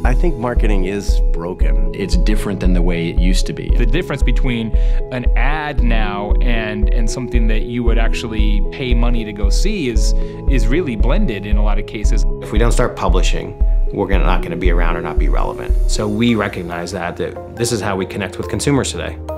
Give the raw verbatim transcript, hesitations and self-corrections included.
I think marketing is broken. It's different than the way it used to be. The difference between an ad now and, and something that you would actually pay money to go see is, is really blended in a lot of cases. If we don't start publishing, we're gonna, not going to be around or not be relevant. So we recognize that, that this is how we connect with consumers today.